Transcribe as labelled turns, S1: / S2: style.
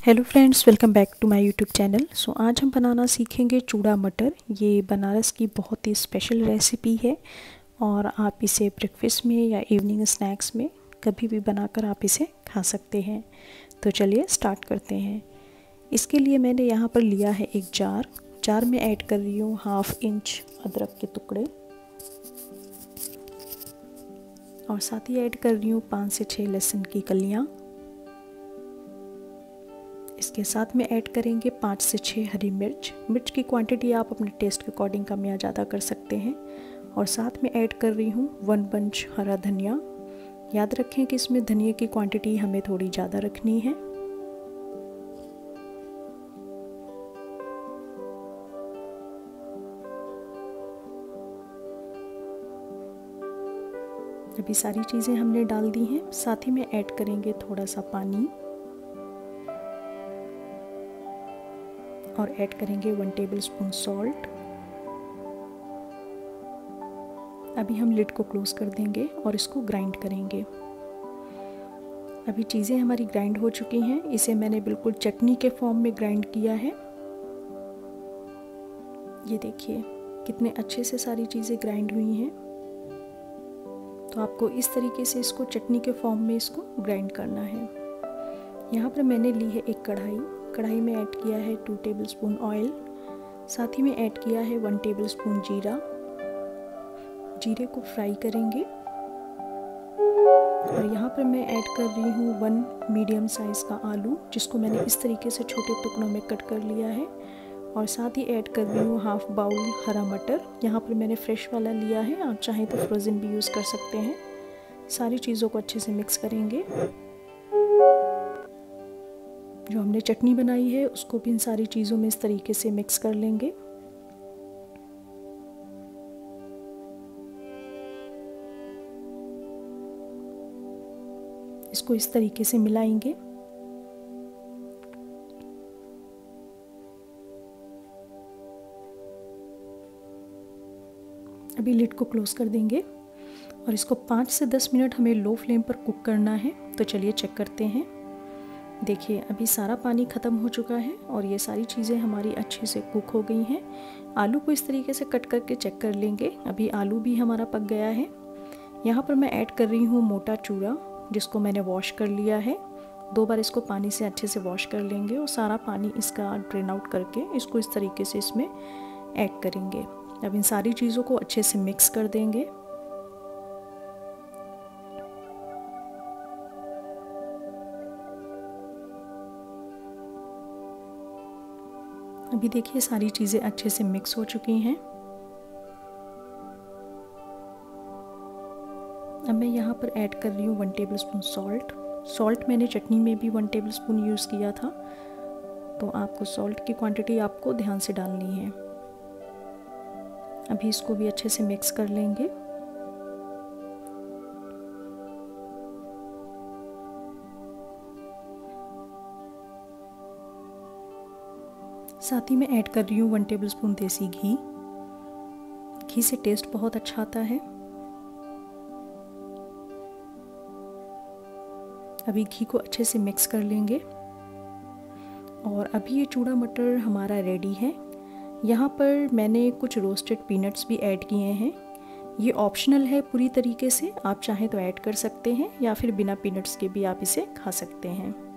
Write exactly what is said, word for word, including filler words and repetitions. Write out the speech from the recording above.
S1: Hello friends, welcome back to my YouTube channel. So आज हम बनाना सीखेंगे चूड़ा मटर। ये बनारस की बहुत ही स्पेशल रेसिपी है और आप इसे ब्रेकफास्ट में या इवनिंग स्नैक्स में कभी भी बनाकर आप इसे खा सकते हैं। तो चलिए स्टार्ट करते हैं। इसके लिए मैंने यहाँ पर लिया है एक जार। जार में ऐड कर रही हूँ हाफ इंच अदरक के टुकड़े और साथ ही ऐड कर रही हूँ पाँच से छः लहसुन की कलियाँ। इसके साथ में ऐड करेंगे पाँच से छः हरी मिर्च। मिर्च की क्वांटिटी आप अपने टेस्ट के अकॉर्डिंग कम या ज़्यादा कर सकते हैं। और साथ में ऐड कर रही हूँ वन बंच हरा धनिया। याद रखें कि इसमें धनिया की क्वांटिटी हमें थोड़ी ज़्यादा रखनी है। अभी सारी चीज़ें हमने डाल दी हैं। साथ ही में ऐड करेंगे थोड़ा सा पानी और ऐड करेंगे वन टेबलस्पून सॉल्ट। अभी हम लिड को क्लोज कर देंगे और इसको ग्राइंड करेंगे। अभी चीज़ें हमारी ग्राइंड हो चुकी हैं। इसे मैंने बिल्कुल चटनी के फॉर्म में ग्राइंड किया है। ये देखिए कितने अच्छे से सारी चीज़ें ग्राइंड हुई हैं। तो आपको इस तरीके से इसको चटनी के फॉर्म में इसको ग्राइंड करना है। यहाँ पर मैंने ली है एक कढ़ाई। कढ़ाई में ऐड किया है टू टेबलस्पून ऑयल। साथ ही में ऐड किया है वन टेबलस्पून जीरा। जीरे को फ्राई करेंगे और यहाँ पर मैं ऐड कर रही हूँ वन मीडियम साइज़ का आलू, जिसको मैंने इस तरीके से छोटे टुकड़ों में कट कर लिया है। और साथ ही ऐड कर रही हूँ हाफ बाउल हरा मटर। यहाँ पर मैंने फ्रेश वाला लिया है, आप चाहें तो फ्रोज़न भी यूज़ कर सकते हैं। सारी चीज़ों को अच्छे से मिक्स करेंगे। जो हमने चटनी बनाई है उसको भी इन सारी चीज़ों में इस तरीके से मिक्स कर लेंगे। इसको इस तरीके से मिलाएंगे। अभी लिड को क्लोज कर देंगे और इसको पाँच से दस मिनट हमें लो फ्लेम पर कुक करना है। तो चलिए चेक करते हैं। देखिए अभी सारा पानी ख़त्म हो चुका है और ये सारी चीज़ें हमारी अच्छे से कुक हो गई हैं। आलू को इस तरीके से कट करके चेक कर लेंगे। अभी आलू भी हमारा पक गया है। यहाँ पर मैं ऐड कर रही हूँ मोटा चूड़ा, जिसको मैंने वॉश कर लिया है। दो बार इसको पानी से अच्छे से वॉश कर लेंगे और सारा पानी इसका ड्रेन आउट करके इसको इस तरीके से इसमें ऐड करेंगे। अब इन सारी चीज़ों को अच्छे से मिक्स कर देंगे। अभी देखिए सारी चीज़ें अच्छे से मिक्स हो चुकी हैं। अब मैं यहाँ पर ऐड कर रही हूँ वन टेबलस्पून सॉल्ट। सॉल्ट मैंने चटनी में भी वन टेबलस्पून यूज़ किया था, तो आपको सॉल्ट की क्वांटिटी आपको ध्यान से डालनी है। अभी इसको भी अच्छे से मिक्स कर लेंगे। साथ ही मैं ऐड कर रही हूँ वन टेबलस्पून देसी घी। घी से टेस्ट बहुत अच्छा आता है। अभी घी को अच्छे से मिक्स कर लेंगे और अभी ये चूड़ा मटर हमारा रेडी है। यहाँ पर मैंने कुछ रोस्टेड पीनट्स भी ऐड किए हैं। ये ऑप्शनल है पूरी तरीके से, आप चाहें तो ऐड कर सकते हैं या फिर बिना पीनट्स के भी आप इसे खा सकते हैं।